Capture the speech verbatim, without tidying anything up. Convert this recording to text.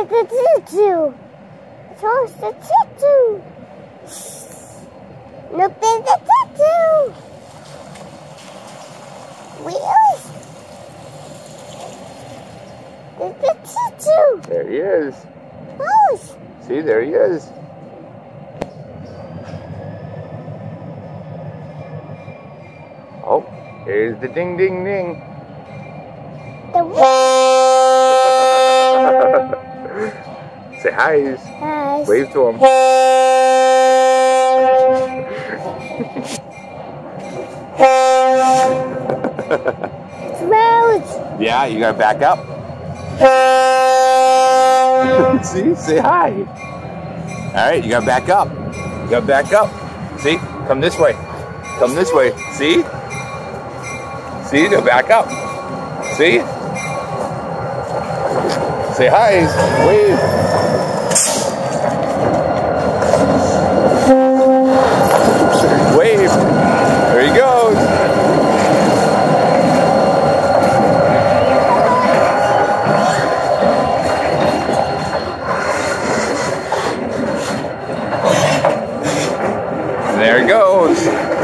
at the choo-choo. Toast the choo-choo. Look at the choo-choo. Wheels. Look at the choo-choo. There he is. Pose. See, there he is. Oh, here's the ding, ding, ding. The Say hi. Hi. Wave to him. Roads. Yeah, you gotta back up. See, say hi. All right, you gotta back up. You gotta back up. See, come this way. Come this way. See? See, you gotta back up. See? Say hi. Wave. Wave. There he goes. There he goes.